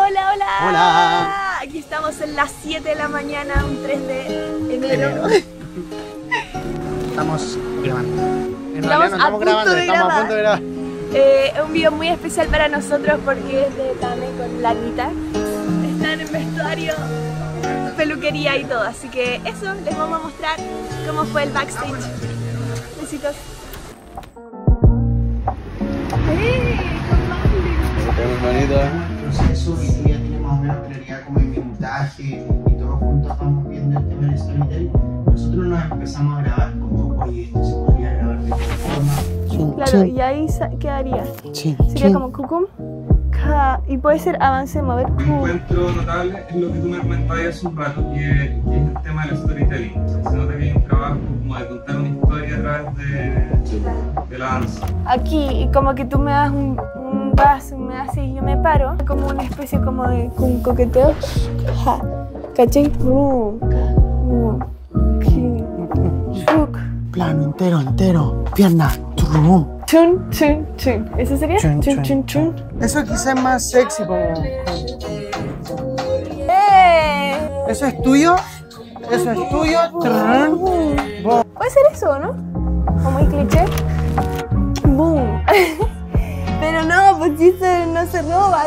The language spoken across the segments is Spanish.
Hola, hola. Hola. Aquí estamos en las 7 de la mañana, un 3 de enero. Estamos grabando. Estamos a punto de estamos a punto de grabar. Es un video muy especial para nosotros porque es de Tame con la Anita. Están en vestuario, peluquería y todo. Así que eso, les vamos a mostrar cómo fue el backstage. Besitos. Proceso y tú ya tienes más o menos claridad como el minutaje y todos juntos estamos viendo el tema del storytelling. Nosotros nos empezamos a grabar como, oye, esto se podría grabar de esta forma. Claro, y ahí quedaría. Sería como cucum, y puede ser avance, mover. Un encuentro notable es lo que tú me comentabas hace un rato, que es el tema del storytelling. O sea, se nota que hay un trabajo como de contar una historia a través de la danza. Aquí, y como que tú me das un vaso, me das y yo me paro, como una especie como de un coqueteo. ¿Cachai? Plano entero, pierna. Chun, chun, chun. ¿Eso sería? Chun, Chun, chun, chun, chun. Eso quizás es más sexy como. ¿Eso es tuyo? ¿Eso es tuyo? Puede ser eso, ¿o no? O muy cliché. Boom. Pero no, pues sí, no se roba.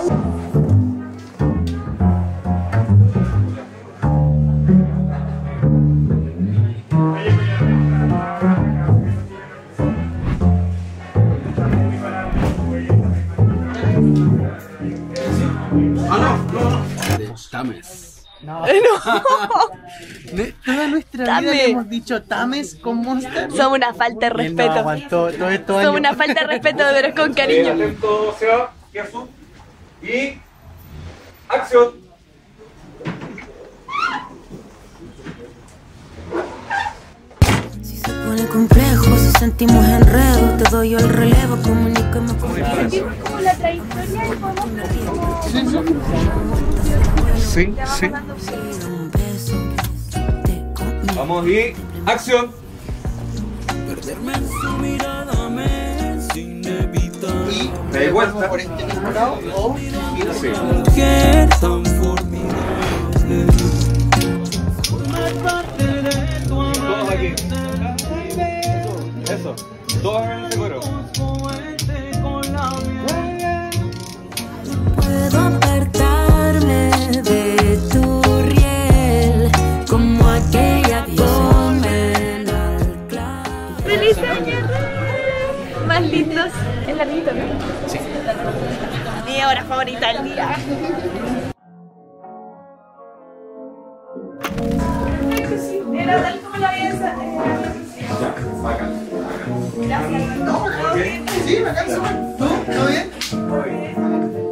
Tames. No. Toda nuestra vida le hemos dicho Tames con Monster. Somos una falta de respeto. No aguantó todo esto. Somos una falta de respeto, pero con cariño. Atento, Seba, Kiasu, y acción. Si se pone complejo, si sentimos enredo, te doy yo el relevo, comunícame con Seguimos como la trayectoria y podemos Sí, sí. un beso. Vamos y acción. Perderme en su mirada me es inevitable. Y Me di vuelta. por este mismo lado o giro. Sí. Mujer tan formidable. Todos aquí. Eso. Todos en ese coro. Puedo apartarme de tu riel como aquella joven al clavo. ¡Feliz año! Más lindos. Es larguito, ¿no? Sí. Mi hora favorita del día. Era tal como la había Bacán. Gracias. ¿Todo bien? Sí, me canso. ¿Tú? ¿Todo bien?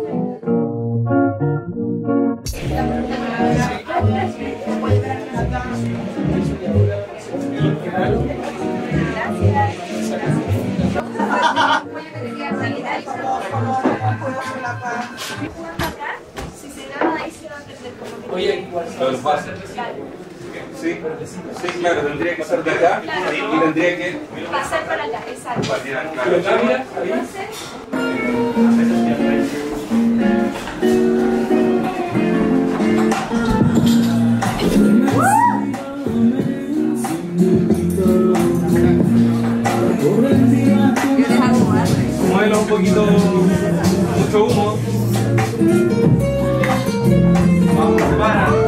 Si se graba ahí se va a perder como que... Oye, Los pasos. Sí, sí, claro, tendría que ser de acá y tendría que pasar para acá, exacto. patear, claro. mira, Muévelo un poquito, mucho humo. Vamos, separa.